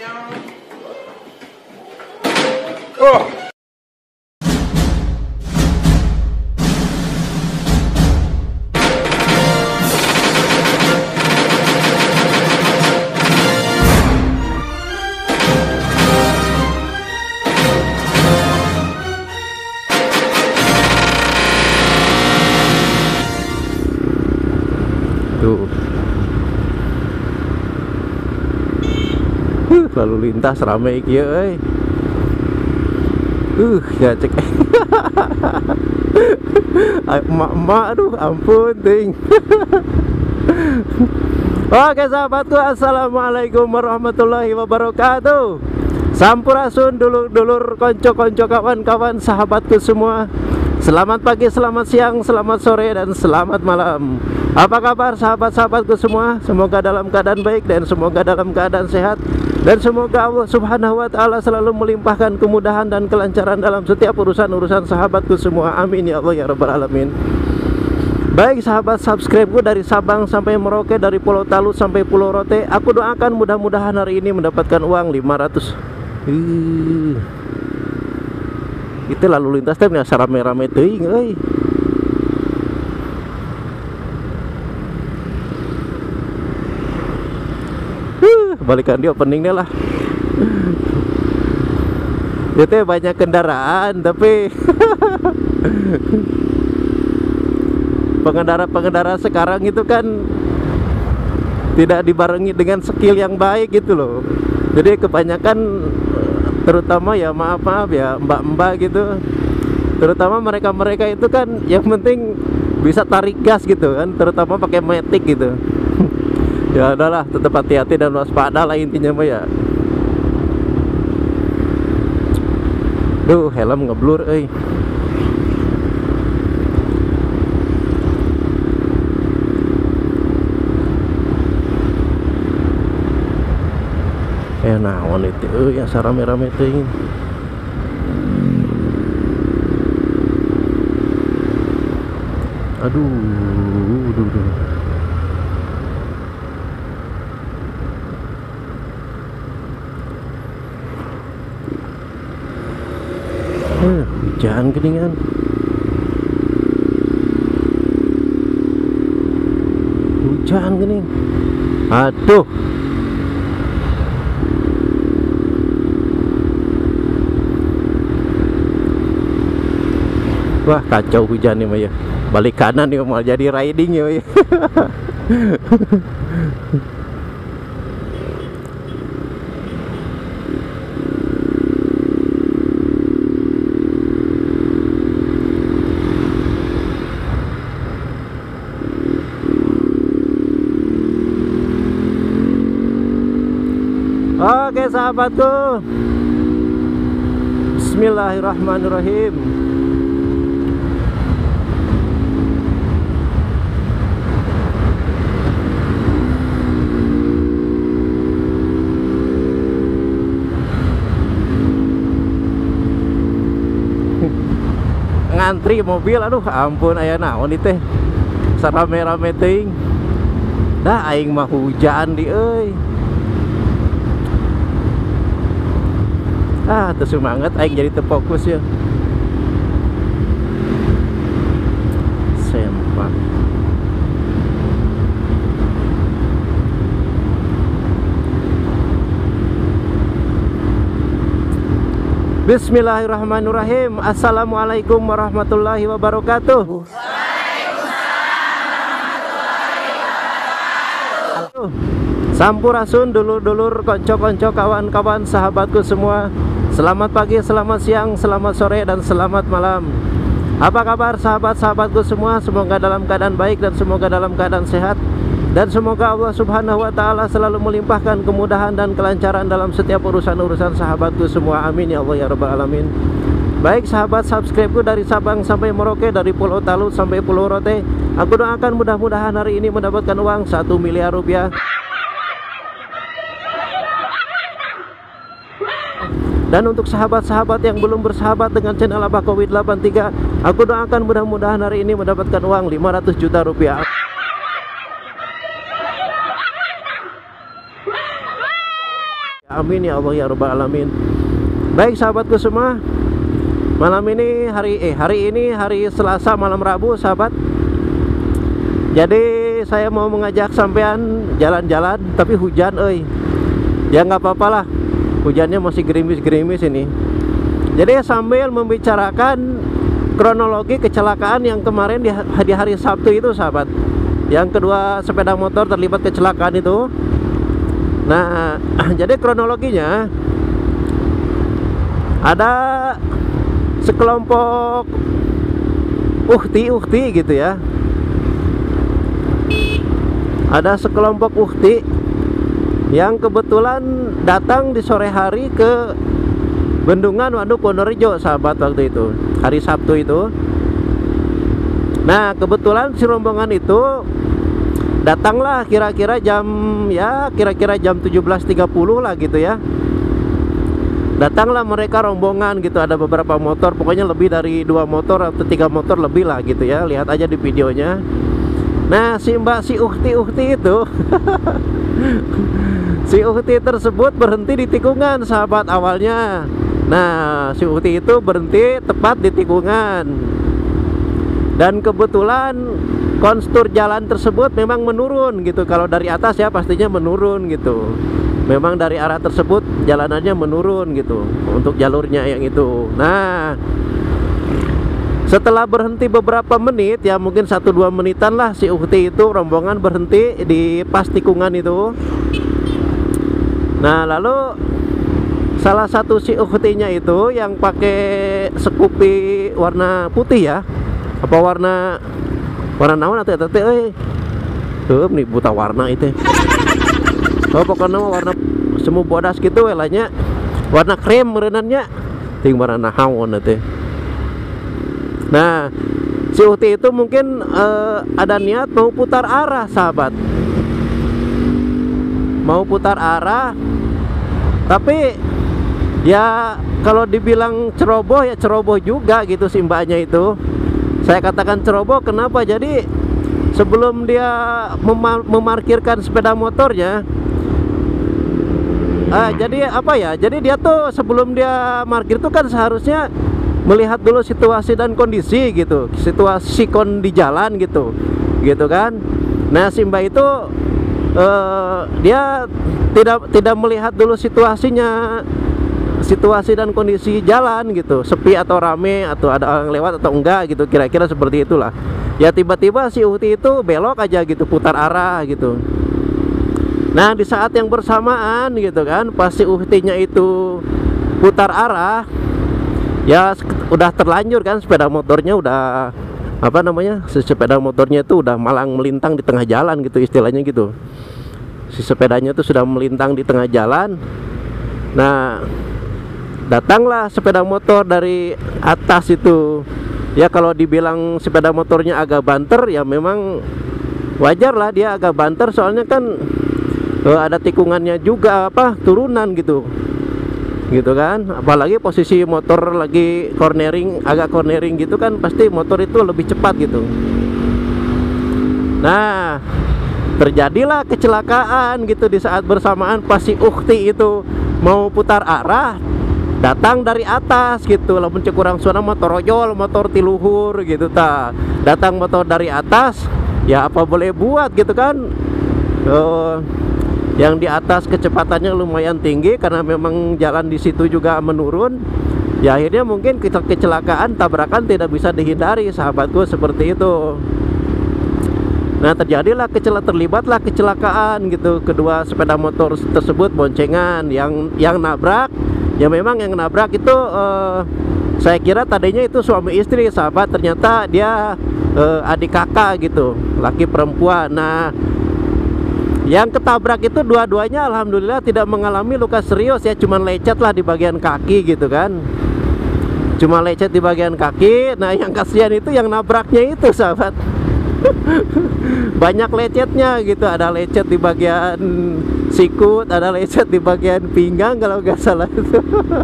Oh. Tuh. Lalu lintas rame iki euy. Ya cek. Emak-emak aduh ampun ting. Oke sahabatku, assalamualaikum warahmatullahi wabarakatuh. Sampurasun dulur-dulur, konco-konco, kawan-kawan, sahabatku semua. Selamat pagi, selamat siang, selamat sore, dan selamat malam. Apa kabar sahabat-sahabatku semua? Semoga dalam keadaan baik dan semoga dalam keadaan sehat. Dan semoga Allah subhanahu wa ta'ala selalu melimpahkan kemudahan dan kelancaran dalam setiap urusan-urusan sahabatku semua. Amin ya Allah ya rabbal alamin. Baik sahabat subscribeku dari Sabang sampai Merauke, dari Pulau Talut sampai Pulau Rote, aku doakan mudah-mudahan hari ini mendapatkan uang 500. Itu lalu lintas teh nya rame-rame teuing euy. Balikan dia openingnya lah. Itu banyak kendaraan tapi pengendara-pengendara sekarang itu kan tidak dibarengi dengan skill yang baik gitu loh. Jadi kebanyakan, terutama ya maaf ya mbak-mbak gitu, terutama mereka-mereka itu kan yang penting bisa tarik gas gitu kan, terutama pakai matic gitu. Ya udahlah, tetap hati-hati dan waspada lah intinya mah ya. Duh, helm ngeblur euy. Naon itu euy yang sarame-rame teuing. Aduh. Hujan geningan. Hujan gening. Aduh. Wah kacau hujan nih mah ya. Balik kanan nih mau jadi riding ya. Oke sahabatku, bismillahirrahmanirrahim. Ngantri mobil, aduh ampun aya naon ieu teh. Sarame-rame teuing. Dah aing mah hujan di euy. Terus semangat aing jadi terfokus ya. Sempak. Bismillahirrahmanirrahim. Assalamualaikum warahmatullahi wabarakatuh. Sampurasun dulur-dulur, konco-konco, kawan-kawan, sahabatku semua. Selamat pagi, selamat siang, selamat sore, dan selamat malam. Apa kabar sahabat-sahabatku semua? Semoga dalam keadaan baik dan semoga dalam keadaan sehat. Dan semoga Allah subhanahu wa ta'ala selalu melimpahkan kemudahan dan kelancaran dalam setiap urusan-urusan sahabatku semua. Amin ya Allah ya rabbal alamin. Baik sahabat subscribeku dari Sabang sampai Merauke, dari Pulau Talut sampai Pulau Rote, aku doakan mudah-mudahan hari ini mendapatkan uang 1 miliar rupiah. Dan untuk sahabat-sahabat yang belum bersahabat dengan channel Abah Covid83, aku doakan mudah-mudahan hari ini mendapatkan uang 500 juta rupiah. Amin ya Allah ya Rabbal Alamin. Baik sahabatku semua, malam ini hari ini hari Selasa malam Rabu sahabat. Jadi saya mau mengajak sampean jalan-jalan, tapi hujan ya nggak apa-apa lah, hujannya masih gerimis-gerimis ini. Jadi sambil membicarakan kronologi kecelakaan yang kemarin di hari Sabtu itu sahabat, yang kedua sepeda motor terlibat kecelakaan itu. Nah jadi kronologinya, ada sekelompok ukti gitu ya, ada sekelompok ukti yang kebetulan datang di sore hari ke Bendungan Waduk Wonorejo sahabat, waktu itu hari Sabtu itu. Nah kebetulan si rombongan itu datanglah kira-kira jam 17.30 lah gitu ya. Datanglah mereka rombongan gitu, ada beberapa motor, pokoknya lebih dari 2 motor atau 3 motor lebih lah gitu ya, lihat aja di videonya. Nah si ukti itu si ukti tersebut berhenti di tikungan sahabat awalnya. Nah si ukti itu berhenti tepat di tikungan, dan kebetulan konstur jalan tersebut memang menurun gitu. Kalau dari atas ya pastinya menurun gitu, memang dari arah tersebut jalanannya menurun gitu untuk jalurnya yang itu. Nah setelah berhenti beberapa menit ya, mungkin 1-2 menitan lah, si ukti itu rombongan berhenti di pas tikungan itu. Nah lalu salah satu si uktinya itu yang pakai Scoopy warna putih ya, apa warna naon atau tete nih buta warna itu. Oh pokoknya warna semu bodas gitu welanya, warna krem merenannya ting warna nahaon teh. Nah si ukti itu mungkin ada niat mau putar arah sahabat, mau putar arah, tapi ya kalau dibilang ceroboh ya ceroboh juga gitu si mbaknya itu. Saya katakan ceroboh kenapa? Jadi sebelum dia memarkirkan sepeda motornya, jadi apa ya, jadi dia tuh sebelum dia parkir tuh kan seharusnya melihat dulu situasi dan kondisi gitu, situasi di jalan gitu kan. Nah si mbak itu dia tidak melihat dulu situasinya, situasi dan kondisi jalan gitu, sepi atau rame atau ada orang lewat atau enggak gitu, kira-kira seperti itulah. Ya tiba-tiba si ukti itu belok aja gitu, putar arah gitu. Nah di saat yang bersamaan gitu kan, pas si uktinya itu putar arah, ya udah terlanjur kan, sepeda motornya udah apa namanya, si sepeda motornya itu udah malang melintang di tengah jalan gitu istilahnya gitu. Si sepedanya itu sudah melintang di tengah jalan. Nah datanglah sepeda motor dari atas itu. Ya kalau dibilang sepeda motornya agak banter ya memang wajar lah dia agak banter, soalnya kan ada tikungannya juga, apa turunan gitu kan. Apalagi posisi motor lagi cornering, agak cornering gitu kan, pasti motor itu lebih cepat gitu. Nah terjadilah kecelakaan gitu di saat bersamaan pas si ukti itu mau putar arah, datang dari atas gitu, lamun cek urang suara motor ojol, motor tiluhur gitu datang motor dari atas, ya apa boleh buat gitu kan. Yang di atas kecepatannya lumayan tinggi karena memang jalan di situ juga menurun. Ya akhirnya mungkin kecelakaan, tabrakan tidak bisa dihindari sahabatku, seperti itu. Nah terjadilah terlibatlah kecelakaan gitu, kedua sepeda motor tersebut boncengan. Yang nabrak ya memang yang nabrak itu saya kira tadinya itu suami istri sahabat, ternyata dia adik kakak gitu, laki perempuan. Nah yang ketabrak itu dua-duanya alhamdulillah tidak mengalami luka serius ya, cuman lecet lah di bagian kaki gitu kan, cuma lecet di bagian kaki. Nah yang kasihan itu yang nabraknya itu sahabat banyak lecetnya gitu, ada lecet di bagian sikut, ada lecet di bagian pinggang kalau nggak salah itu.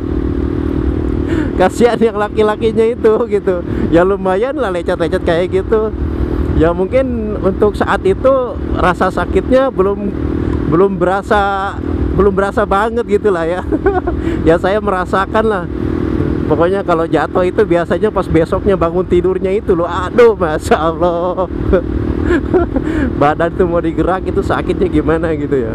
Kasihan yang laki-lakinya itu gitu, ya lumayan lah lecet-lecet kayak gitu. Ya mungkin untuk saat itu rasa sakitnya belum berasa belum berasa banget gitu lah ya. Ya saya merasakan lah. Pokoknya kalau jatuh itu biasanya pas besoknya bangun tidurnya itu loh, aduh Masya Allah. Badan tuh mau digerak itu sakitnya gimana gitu ya.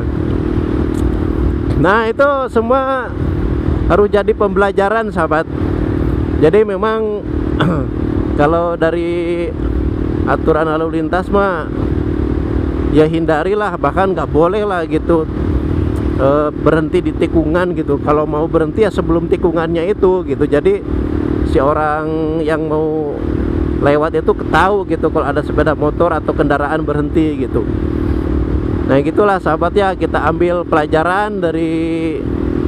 Nah itu semua harus jadi pembelajaran sahabat. Jadi memang kalau dari aturan lalu lintas mah ya hindarilah, bahkan nggak boleh lah gitu berhenti di tikungan gitu. Kalau mau berhenti ya sebelum tikungannya itu gitu. Jadi si orang yang mau lewat itu ketahui gitu kalau ada sepeda motor atau kendaraan berhenti gitu. Nah gitulah sahabat ya, kita ambil pelajaran dari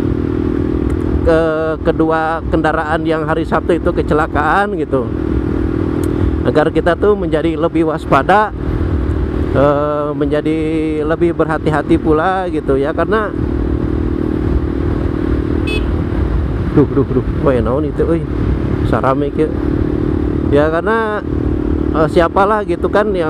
kedua kendaraan yang hari Sabtu itu kecelakaan gitu, agar kita tuh menjadi lebih waspada, menjadi lebih berhati-hati pula gitu ya. Karena wah naon itu sarame gitu ya. Karena siapalah gitu kan yang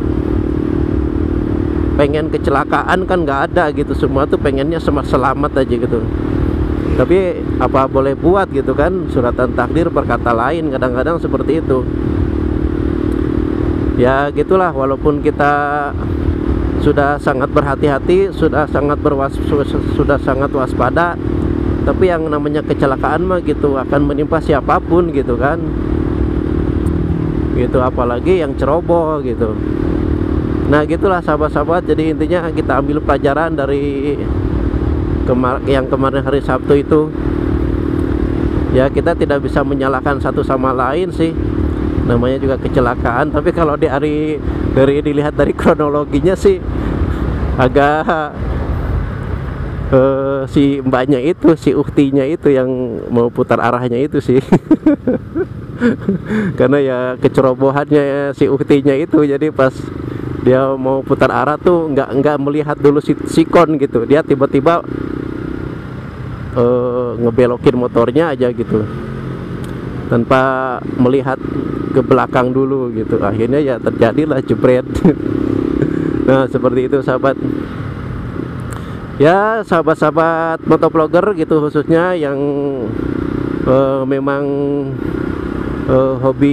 pengen kecelakaan, kan nggak ada gitu. Semua tuh pengennya selamat aja gitu. Tapi apa boleh buat gitu kan, suratan takdir berkata lain kadang-kadang seperti itu. Ya gitulah, walaupun kita sudah sangat berhati-hati, sudah sangat waspada, tapi yang namanya kecelakaan mah gitu akan menimpa siapapun gitu kan. Gitu, apalagi yang ceroboh gitu. Nah gitulah sahabat-sahabat, jadi intinya kita ambil pelajaran dari yang kemarin hari Sabtu itu. Ya kita tidak bisa menyalahkan satu sama lain sih, namanya juga kecelakaan. Tapi kalau dilihat dari kronologinya sih agak si mbaknya itu, si uktinya itu yang mau putar arahnya itu sih. Karena ya kecerobohannya si uktinya itu, jadi pas dia mau putar arah tuh nggak melihat dulu sikon gitu. Dia tiba-tiba ngebelokin motornya aja gitu tanpa melihat ke belakang dulu gitu. Akhirnya ya terjadilah jebret. Nah seperti itu sahabat ya, sahabat-sahabat motovlogger gitu, khususnya yang memang hobi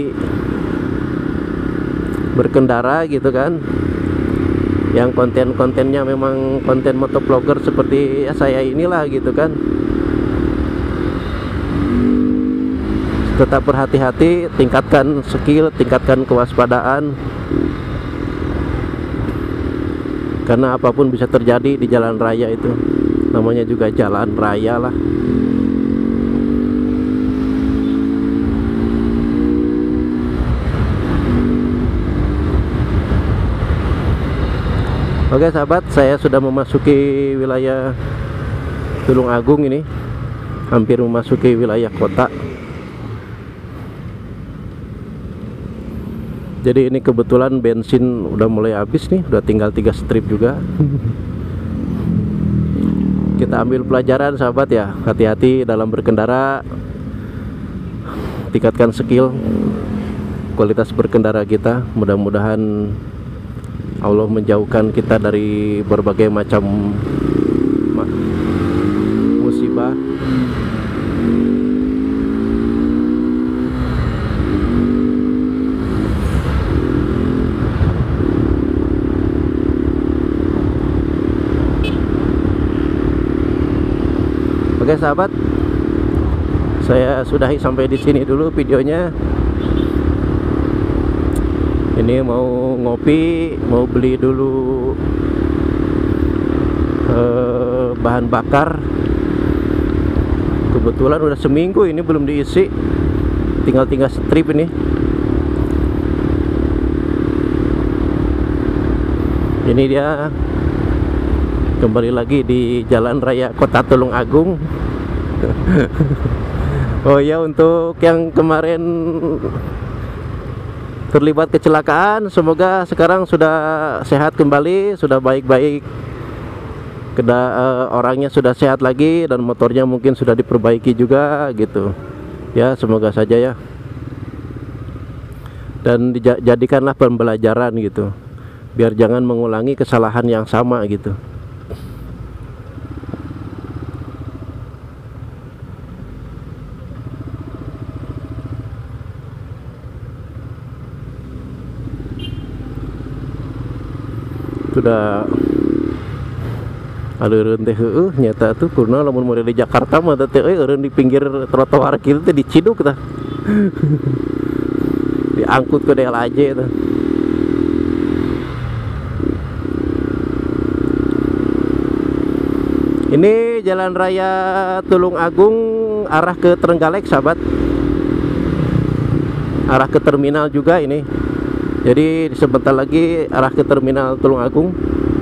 berkendara gitu kan, yang konten-kontennya memang konten motovlogger seperti saya inilah gitu kan. Tetap berhati-hati, tingkatkan skill, tingkatkan kewaspadaan, karena apapun bisa terjadi di jalan raya itu. Namanya juga jalan raya lah. Oke sahabat, saya sudah memasuki wilayah Tulung Agung ini, hampir memasuki wilayah kota. Jadi ini kebetulan bensin udah mulai habis nih, udah tinggal 3 strip juga. Kita ambil pelajaran sahabat ya, hati-hati dalam berkendara, tingkatkan skill, kualitas berkendara kita. Mudah-mudahan Allah menjauhkan kita dari berbagai macam musibah. Oke sahabat, saya sudahi sampai di sini dulu videonya. Ini mau ngopi, mau beli dulu bahan bakar. Kebetulan udah seminggu ini belum diisi, tinggal 3 strip ini. Ini dia kembali lagi di Jalan Raya Kota Tulung Agung. Oh ya, untuk yang kemarin terlibat kecelakaan, semoga sekarang sudah sehat kembali, sudah baik-baik. Orangnya sudah sehat lagi dan motornya mungkin sudah diperbaiki juga gitu ya. Semoga saja ya, dan dijadikanlah pembelajaran gitu, biar jangan mengulangi kesalahan yang sama gitu. Sudah aleureun teh heueuh nyata tuh kurna lamun model di Jakarta mah teh eureun di pinggir trotoar kitu teh diciduk tah. Diangkut ke DLAJ tah. Ini jalan raya Tulung Agung arah ke Trenggalek sahabat. Arah ke terminal juga ini. Jadi sebentar lagi arah ke terminal Tulung Agung.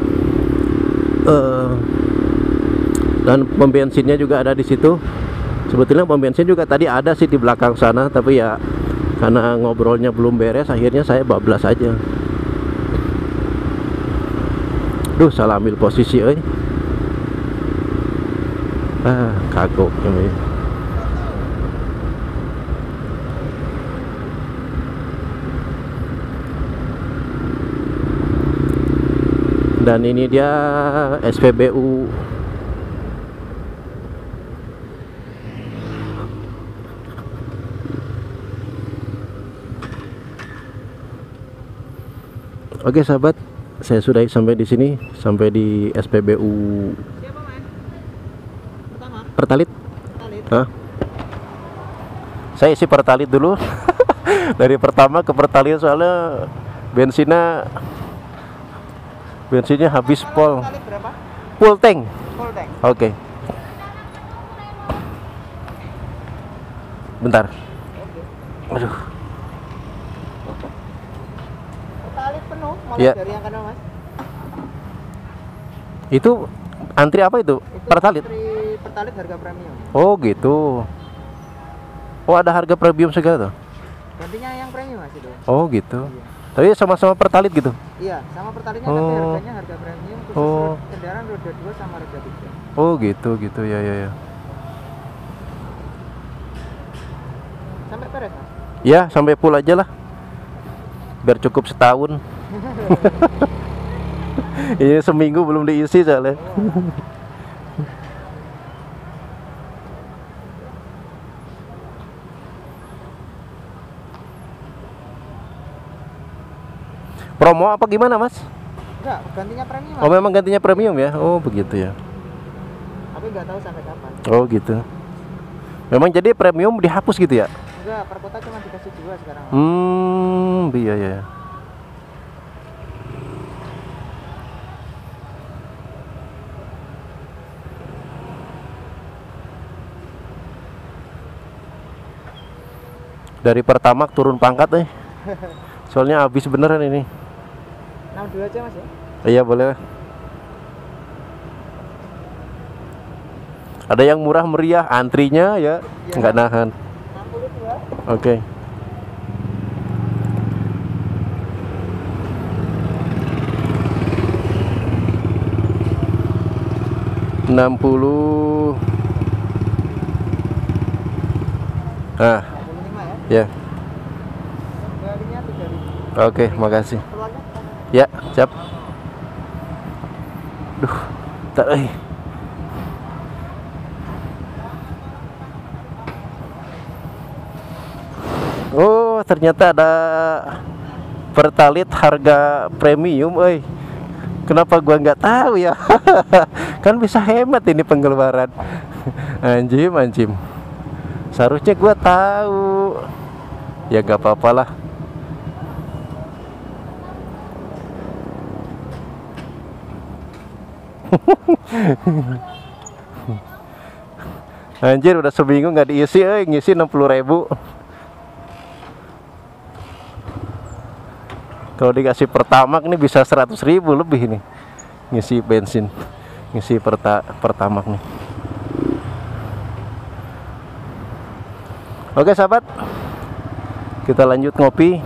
Dan pom bensinnya juga ada di situ. Sebetulnya pom bensin juga tadi ada sih di belakang sana, tapi ya karena ngobrolnya belum beres, akhirnya saya bablas aja. Duh, salah ambil posisi, kagok ini. Dan ini dia SPBU. Oke sahabat, saya sudah sampai di sini, sampai di SPBU. Siapa, Man? Pertama? Pertalit. Pertalit. Hah? Saya isi Pertalit dulu. Dari pertama ke Pertalit soalnya bensinnya habis pol. Pertalit berapa? Full tank. Full tank. Oke. Bentar. Oke. Aduh. Pertalit penuh, mulai Iya. dari yang kanan, Mas. Itu antri apa itu? Itu Pertalit. antri Pertalit harga premium. Oh gitu. Oh ada harga premium segala tuh. Gantinya yang premium, Mas, itu. Oh gitu. Iya. Tapi sama-sama Pertalit gitu. Iya, sama Pertalitnya tapi Oh. harganya harga premium khusus Oh. kendaraan roda 2 sama roda 3. Oh gitu ya ya. Sampai beres, Mas. Ya sampai full aja lah. Biar cukup setahun. Ini seminggu belum diisi soalnya. Promo apa gimana mas? Enggak, gantinya premium, Mas. Oh memang gantinya premium ya? Oh begitu ya. Tapi nggak tahu sampai kapan. Oh gitu. Memang jadi premium dihapus gitu ya? Enggak, per kota cuma dikasih 2 sekarang. Iya ya. Dari Pertamax turun pangkat soalnya habis beneran ini. 62 aja, Mas ya. Iya boleh. Ada yang murah meriah, antrinya ya Iya. nggak nahan. 62. Oke. $60. Ah, 65 ya. ya. Galinya 3.000. Oke, makasih. Keluarnya Ya, siap. Duh, tak Oh, ternyata ada Pertalit harga premium, Kenapa gua nggak tahu ya? Kan bisa hemat ini pengeluaran. Anjim. Seharusnya gua tahu. Ya nggak apa-apa lah. Anjir udah seminggu nggak diisi, ngisi 60.000. Kalau dikasih Pertamax ini bisa 100.000 lebih nih ngisi bensin, ngisi Pertamax nih. Oke sahabat, kita lanjut ngopi.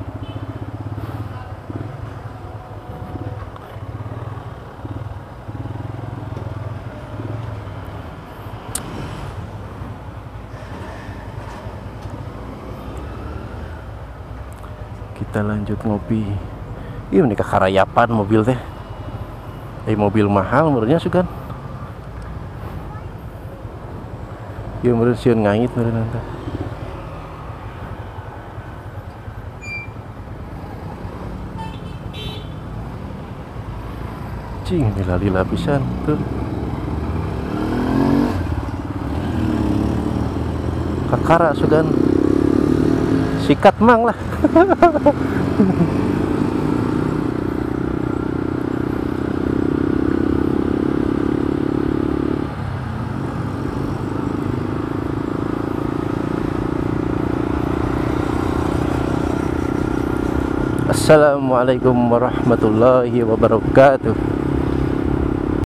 Kita lanjut ngopi. Iya ini kekarayapan mobil teh. Mobil mahal menurutnya sukan. Iya menurut sieun ngait menurut nanti. Cing, ini lapisan tuh. Kakara sugan. Sikat mang lah. Assalamualaikum warahmatullahi wabarakatuh.